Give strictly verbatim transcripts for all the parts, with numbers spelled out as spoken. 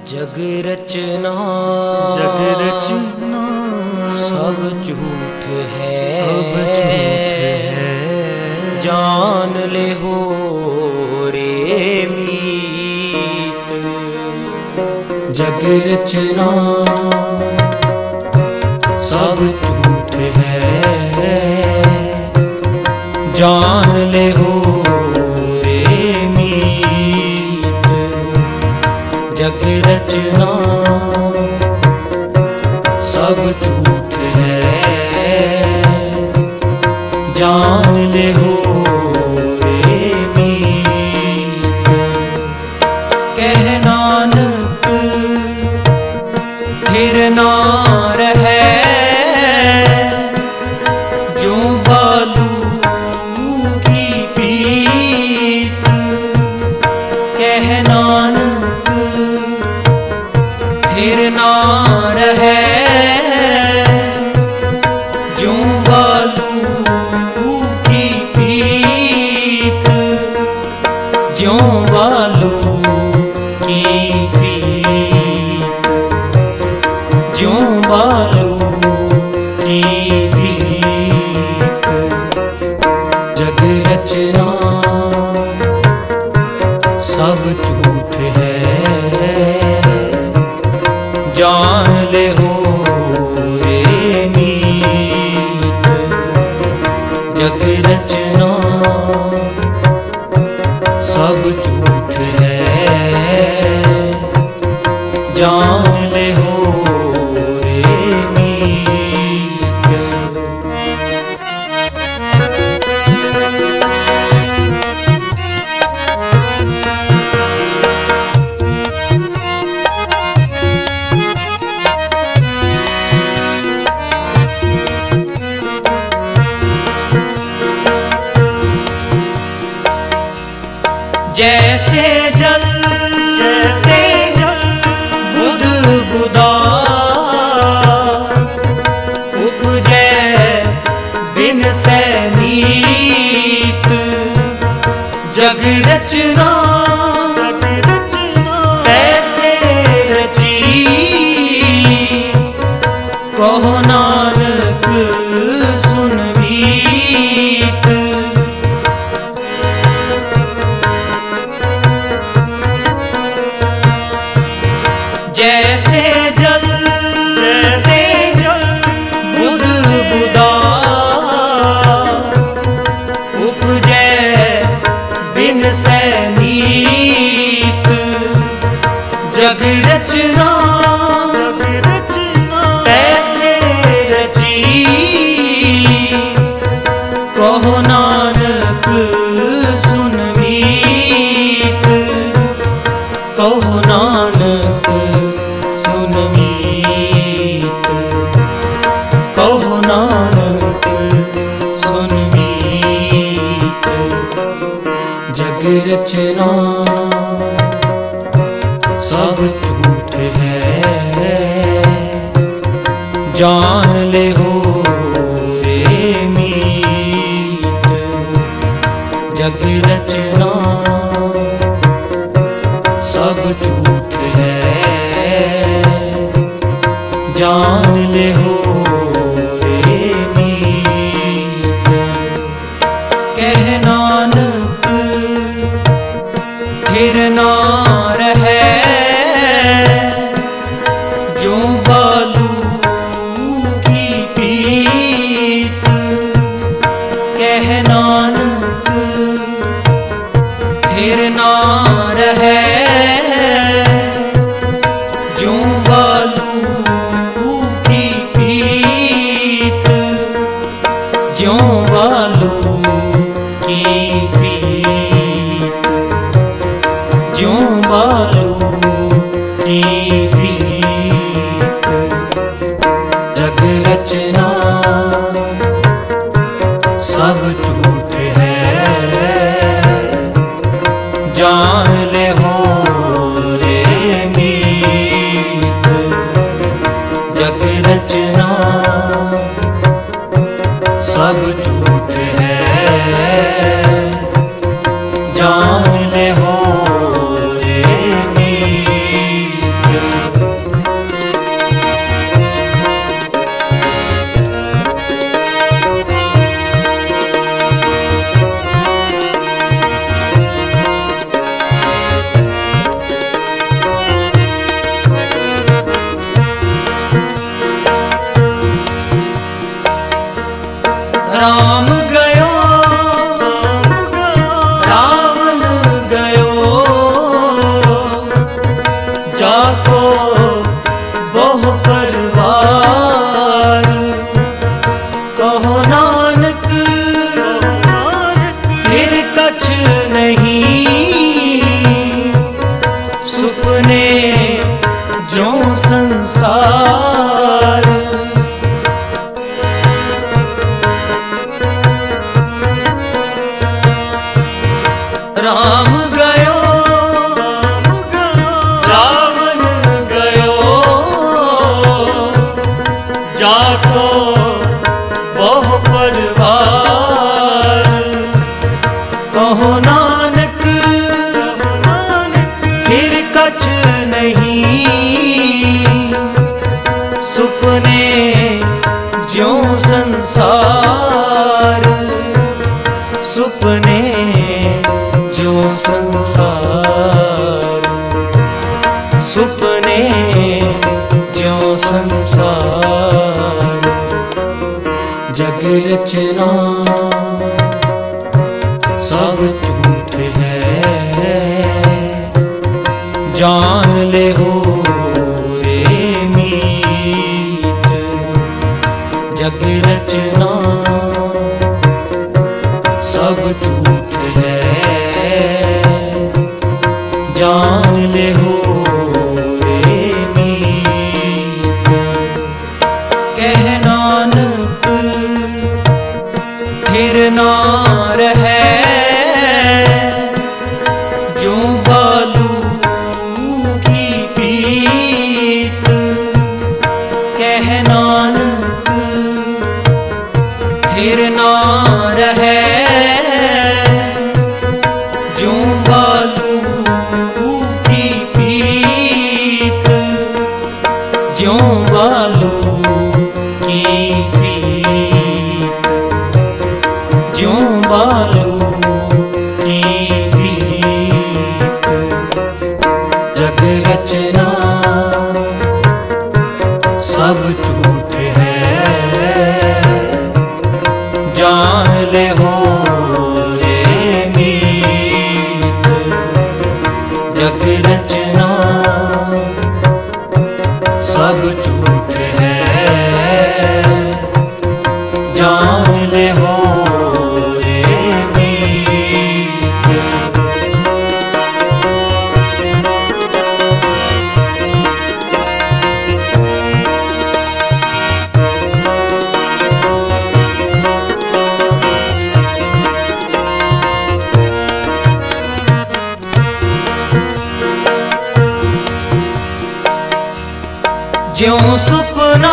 जग रचना जग रचना सब झूठ है, सब झूठ है। जान ले हो रे मीत। जग रचना सब झूठ है, जान ले हो रे मीत। जग रचना सब झूठ है, जान ले हो रे मीत। कह नानक फिर ना रहे जो बालू की पीत। कह नानक फिर ना रहे जो बालू की पीत। जो बालू की पीत, जो बालू की पीत। जग रचना सब झूठ है, जान ले हो रे मीत। जग रचना सब झूठ है, जान ले हो रे मीत। जैसे जल जैसे जल बुद बुदा उपजे बिन सैनीत। जग रचना जग रचना ऐसे रची कहो नानक सुन मीत। जैसे जल जैसे जल बुद बुदा उपजे बिन सैनीत। जग रचना जग रचना ऐसे रची कहो नानक सुन मीत। कहो नानक सुन मीत। कहो नानक सुन मीत। जग रचना सब झूठ है, जान ले हो रे मीत। जग रचना सब झूठ है, जान ले हो रे मीत। कह नानक फिर ना रहे जो बालू की पीत। कह नानक फिर ना रहे जो बालू की पीत। जो बालू की पीत। जो बालू की पीत। जग रचना सब झूठ है, जान ले हो रे मीत। जग रचना सब झूठ है, जान ले हो रे मीत। जाको बहु परवार, कहो नानक फिर कछ नहीं, सुपने जो संसार। राम गयो रावण गयो, जाको बहु परवार, कहो नानक फिर कछ नहीं, सुपने ज्यों संसार, सुपने ज्यों संसार, सुपने ज्यों संसार। जग रचना सब झूठ है, जान ले हो रे मीत। जग रचना सब झूठ है, जान ले हो रे मीत। कह नानक फिर ना रहे, जो बालू की पीत। कह नानक फिर ना रहे, जो बालू की पीत, जो बालू की पीत, जो बालू की पीत। जग रचना सब झूठ है, जान ले हो रे मीत। जग रचना सब झूठ है, जान ले हो रे मीत। ज्यों सुपना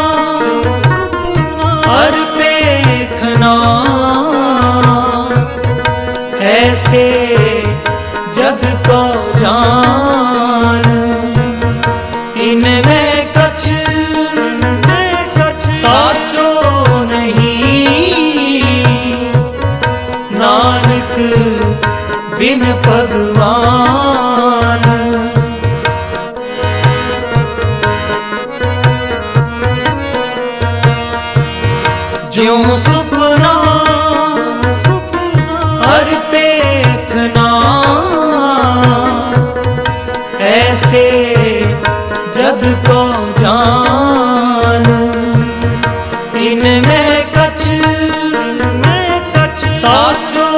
हर देखना, ऐसे जग को जान। इनमें कछ साचो नहीं, नानक बिन भगवान। ज्यों सुपना हर देखना, ऐसे जग को जान। इनमें कछ साचो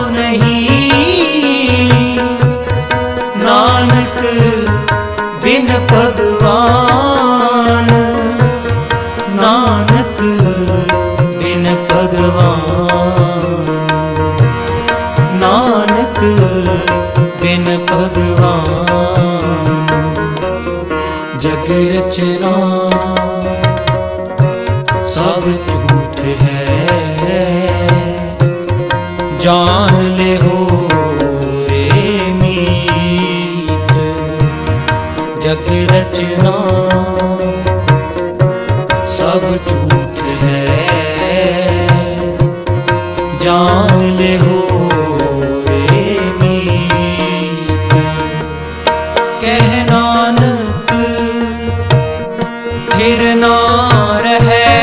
नहीं, नानक बिन भगवान। नानक बिन भगवान, नानक बिन भगवान। जग रचना सब झूठ है, जान ले हो रे मीत। जग रचना सब झूठ है, जान ले हो रे मीत। कह नानक फिर ना रहे,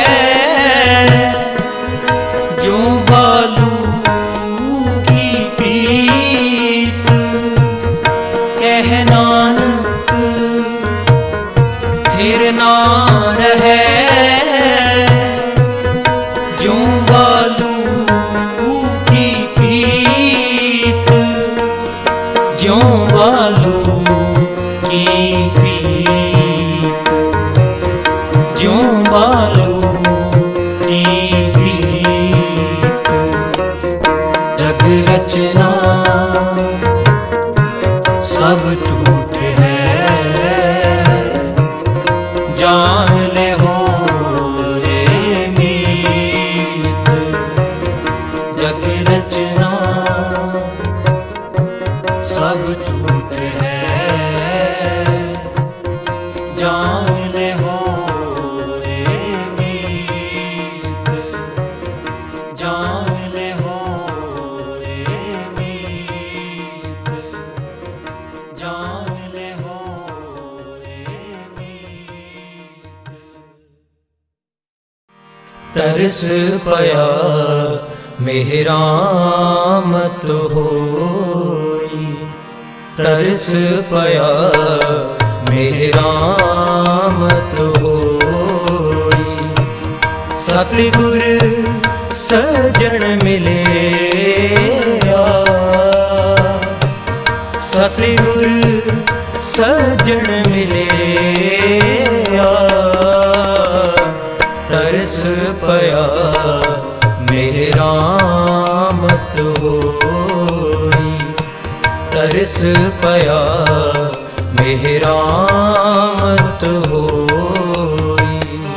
जो बालू की पीत। कह नानक झूठ है। जान ले हो रे मीत, जग रचना सब झूठ है। जान ले हो रे मीत, जान ले हो रे मीत, जान ले हो रे मीत। तरस पया मेहरामत होई, तरस पया मेहरामत होई। सतगुर सजन मिले आ, सतगुर सजन मिले आ। तरस पया मेहरामत होई, तरस पया मेहरामत होई।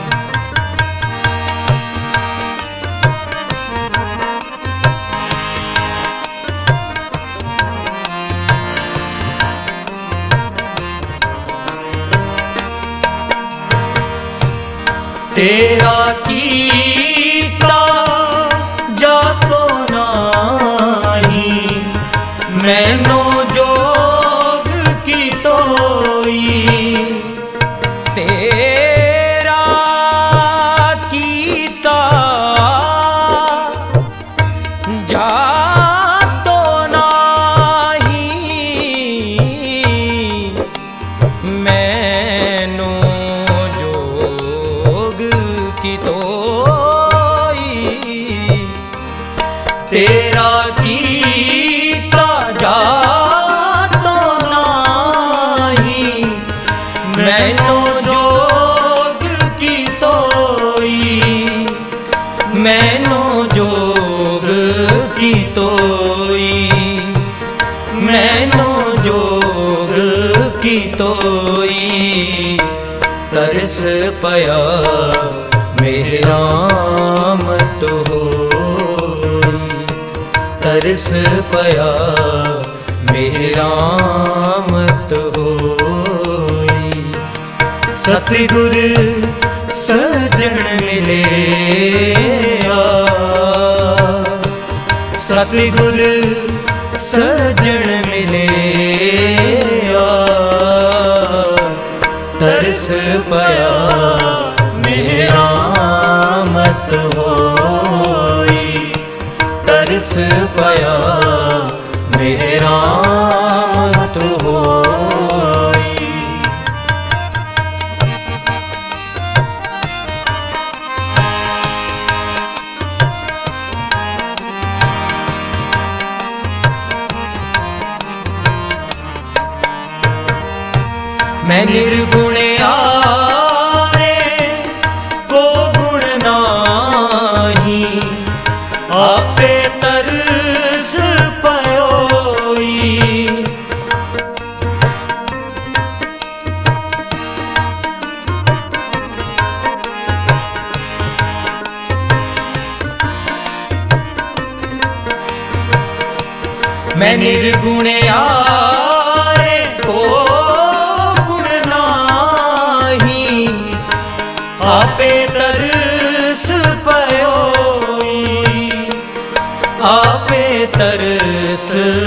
तेरा कीता जातो नाही, मैनो जोग की तोई। तेरा कीता जातो नाही, मैनो की तोई। तेरा कीता जातो नाही, मैनो जोग की तोई। मैनो जोग की तोई, मैनो जोग की तोई। तरस पया मेहरामत होई, तरस पया मेहरामत होई। सतगुर सजन मिले आ, सतगुर सजन मिले आ। तरस पया मेहरामत होई, तरस पया मेहरामत होई। मैं निर्गुण आरे को गुण नाही, आपे तरस पयोई। मैं निर्गुण आरे को आपे तरस पयोई, आपे तरस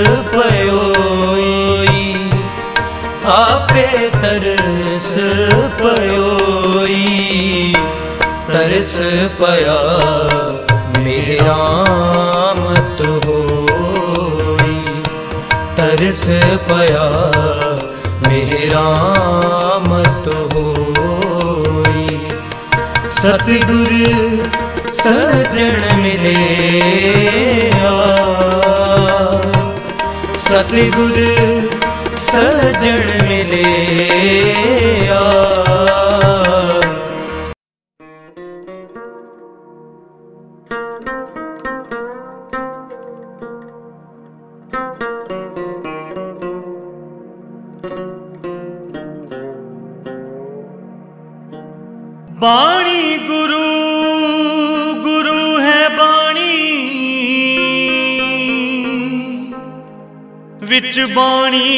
पयोई, आपे तरस पयोई। तरस पया मेहरामत होई, तरस पया मेहरामत होई। सतगुर सजन मिले आ, सतगुर सजन मिले आ। बाणी गुरु गुरु है बाणी विच बाणी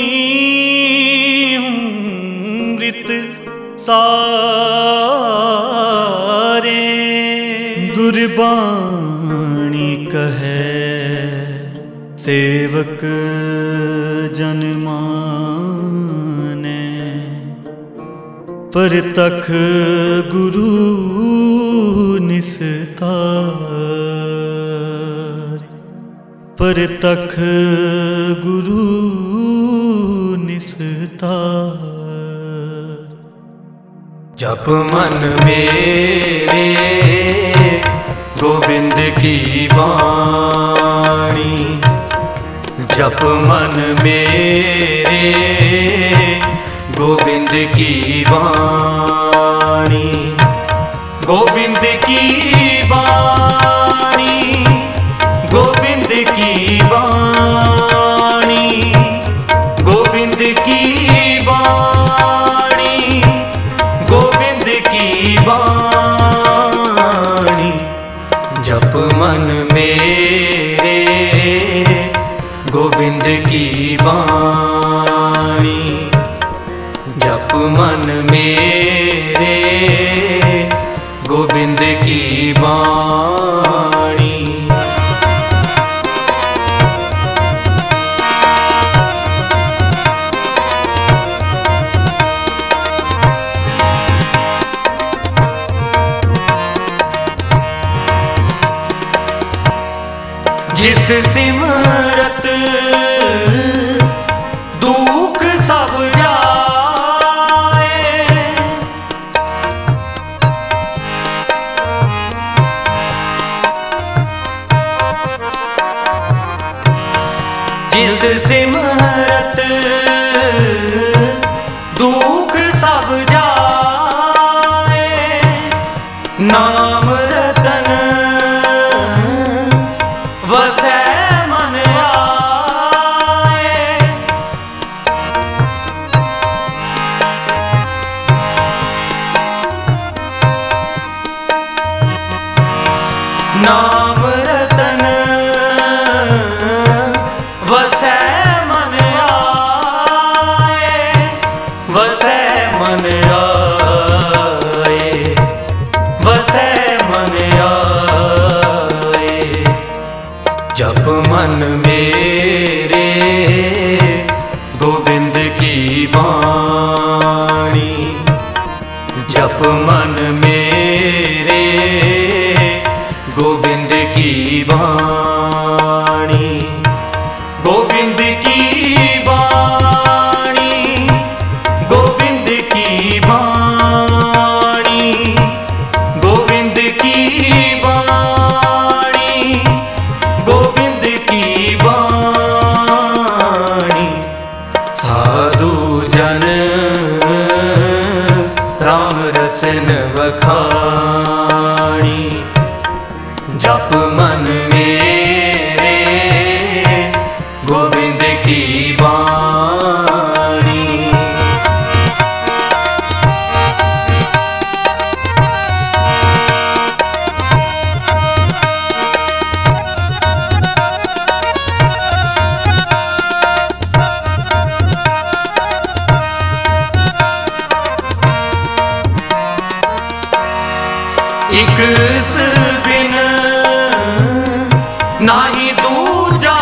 अमृत सारे गुरबाणी कहे सेवक जन माने परतख गुरु निस्तार परतख गुरु निस्तार। जप मन मेरे गोविंद की वाणी जप मन मेरे गोविंद की वाणी गोविंद की वाणी गोविंद की वाणी गोविंद की वाणी गोविंद की वाणी जप मन मेरे गोविंद की वाणी जप मन मेरे गोविंद की वाणी। जिस सिमरत दुख सब जाए जिस सिमरत दुख सब जाए नाम रतन वसै मन आए नाम रतन वसै मन आए वसै मन आए वसै मन आए। जप मन मेरे गोविंद की वाणी जप मन मेरे गोविंद की वाणी गोविंद की वाणी गोविंद की वाणी गोविंद की वाणी गोविंद की वाणी। साधु जन राम रसन वखाणी जप मन मेरे गोविंद की वाणी। एक बिन नाही दूजा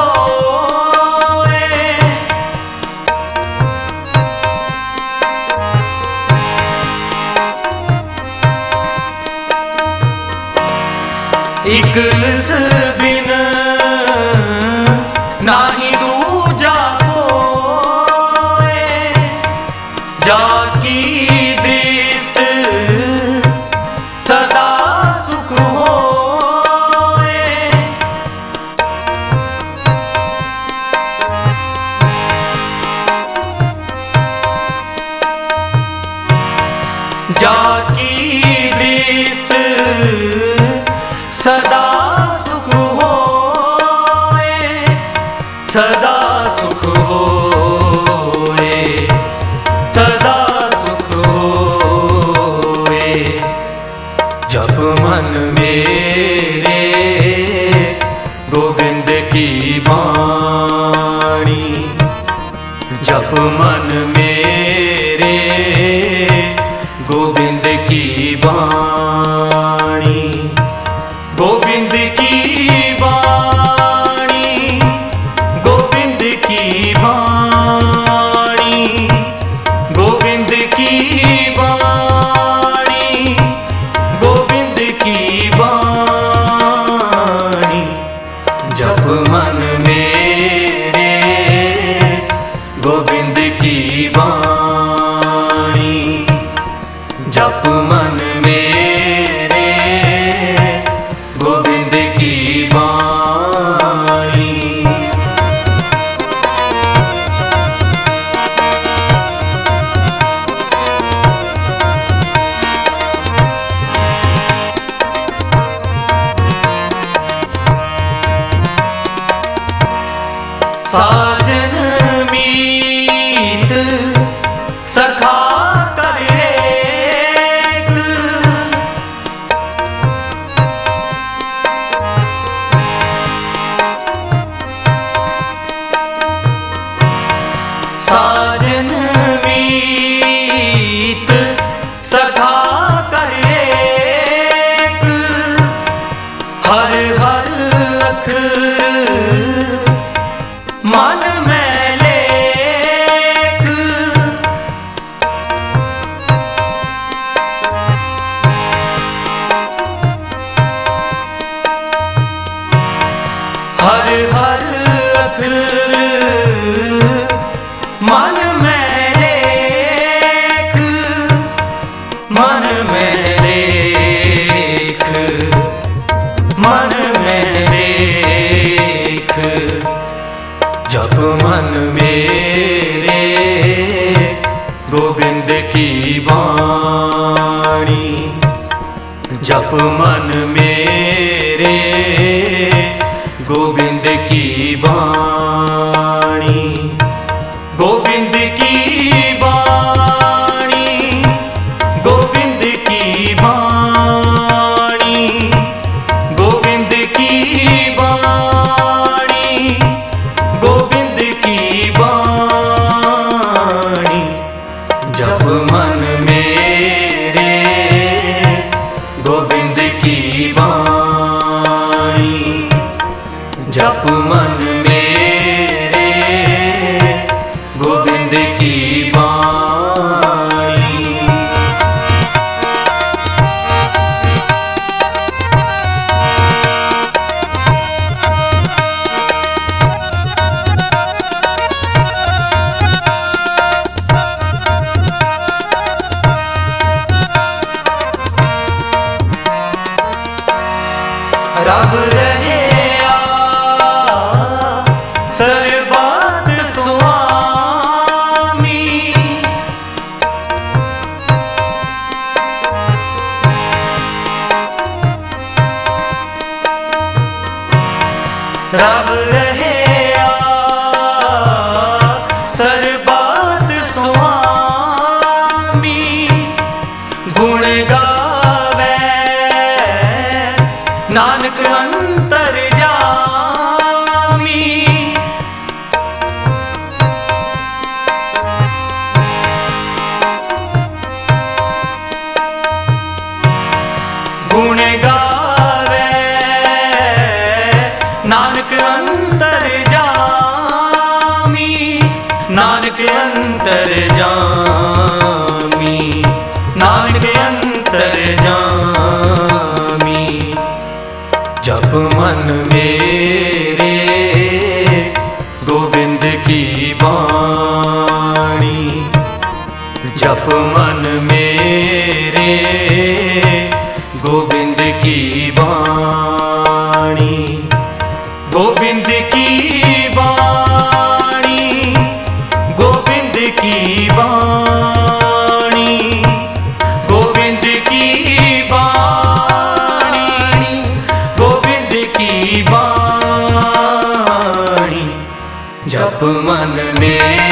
कोई एक बिन नाही दूजा कोई जाकी दृष्ट सदा सुख होए जाकी दृष्ट सदा सुख होए सदा सुख होए सदा सुख होए। जप मन मेरे गोविंद की वाणी, गोविंद की वाणी, गोविंद की वाणी, गोविंद की वाणी, गोविंद की वाणी। जप मन मेरे गोविंद की वाणी, जप मन मेरे गोविंद की वाणी। साजन मीत सखा कर एक, साजन मीत सखा कर एक, हर हर अखर मन में लेख, हर हर अखर मन में लेख, मन में लेख, मन में लेख। जप मन मेरे गोविंद की वाणी, जप मन मेरे गोविंद की वाणी, गोविंद की वाणी, गोविंद की वाणी, गोविंद की वाणी, गोविंद की वाणी। जप मन मेरे गोविंद की वाणी, जप मन मेरे गोविंद की वाणी। रब रहे सर्वत स्वामी, रब रहे सर्वत स्वामी। गुण गावे नानक अंतर जामी, गुण गावे नानक अंतर जामी, नानक अंतर जामी, नानक अंतर जामी। जप मन मेरे गोविंद की वाणी, जप मन मेरे गोविंद की वाणी, गोविंद की वाणी, गोविंद की वाणी, गोविंद की वाणी, गोविंद की वाणी। जप मन में